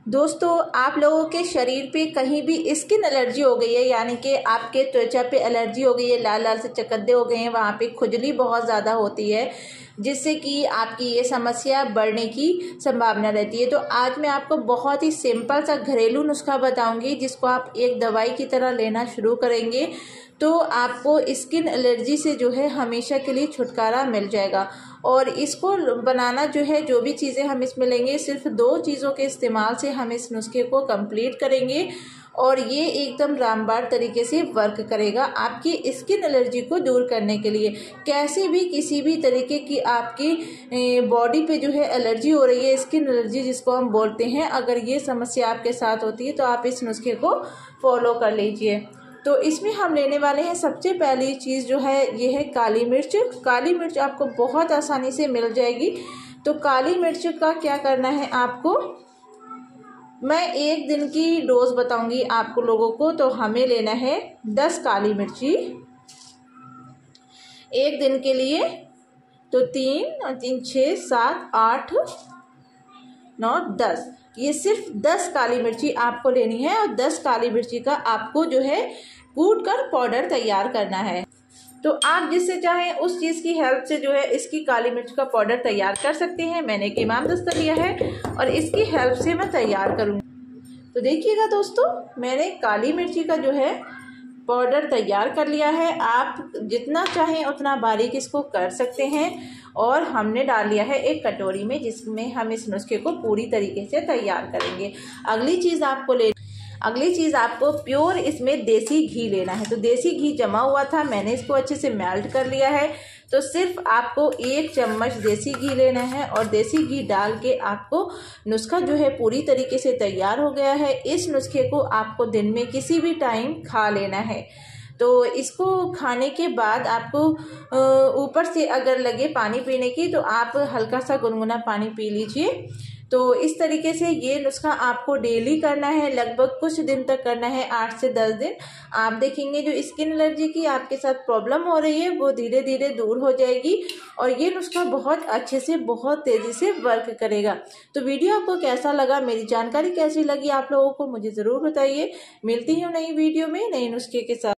दोस्तों, आप लोगों के शरीर पे कहीं भी स्किन एलर्जी हो गई है, यानी कि आपके त्वचा पे एलर्जी हो गई है, लाल लाल से चकत्ते हो गए हैं, वहाँ पे खुजली बहुत ज़्यादा होती है, जिससे कि आपकी ये समस्या बढ़ने की संभावना रहती है। तो आज मैं आपको बहुत ही सिंपल सा घरेलू नुस्खा बताऊंगी, जिसको आप एक दवाई की तरह लेना शुरू करेंगे तो आपको स्किन एलर्जी से जो है हमेशा के लिए छुटकारा मिल जाएगा। और इसको बनाना जो है, जो भी चीज़ें हम इसमें लेंगे, सिर्फ 2 चीज़ों के इस्तेमाल से हम इस नुस्खे को कंप्लीट करेंगे और ये एकदम रामबाण तरीके से वर्क करेगा आपकी स्किन एलर्जी को दूर करने के लिए। कैसे भी किसी भी तरीके की आपकी बॉडी पे जो है एलर्जी हो रही है, स्किन एलर्जी जिसको हम बोलते हैं, अगर ये समस्या आपके साथ होती है तो आप इस नुस्खे को फॉलो कर लीजिए। तो इसमें हम लेने वाले हैं, सबसे पहली चीज़ जो है ये है काली मिर्च। काली मिर्च आपको बहुत आसानी से मिल जाएगी। तो काली मिर्च का क्या करना है आपको, मैं 1 दिन की डोज बताऊंगी आपको लोगों को। तो हमें लेना है 10 काली मिर्ची 1 दिन के लिए। तो 3 और 3 6 7 8 9 10, ये सिर्फ 10 काली मिर्ची आपको लेनी है और 10 काली मिर्ची का आपको जो है कूट कर पाउडर तैयार करना है। तो आप जिससे चाहें उस चीज़ की हेल्प से जो है इसकी काली मिर्च का पाउडर तैयार कर सकते हैं। मैंने एक इमाम दस्ता लिया है और इसकी हेल्प से मैं तैयार करूँगी। तो देखिएगा दोस्तों, मैंने काली मिर्ची का जो है पाउडर तैयार कर लिया है। आप जितना चाहें उतना बारीक इसको कर सकते हैं। और हमने डाल लिया है एक कटोरी में, जिसमें हम इस नुस्खे को पूरी तरीके से तैयार करेंगे। अगली चीज़ आपको प्योर इसमें देसी घी लेना है। तो देसी घी जमा हुआ था, मैंने इसको अच्छे से मेल्ट कर लिया है। तो सिर्फ आपको 1 चम्मच देसी घी लेना है और देसी घी डाल के आपको नुस्खा जो है पूरी तरीके से तैयार हो गया है। इस नुस्खे को आपको दिन में किसी भी टाइम खा लेना है। तो इसको खाने के बाद आपको ऊपर से अगर लगे पानी पीने की, तो आप हल्का सा गुनगुना पानी पी लीजिए। तो इस तरीके से ये नुस्खा आपको डेली करना है, लगभग कुछ दिन तक करना है, 8 से 10 दिन। आप देखेंगे जो स्किन एलर्जी की आपके साथ प्रॉब्लम हो रही है वो धीरे धीरे दूर हो जाएगी और ये नुस्खा बहुत अच्छे से, बहुत तेज़ी से वर्क करेगा। तो वीडियो आपको कैसा लगा, मेरी जानकारी कैसी लगी आप लोगों को, मुझे ज़रूर बताइए। मिलती हूँ नई वीडियो में नए नुस्खे के साथ।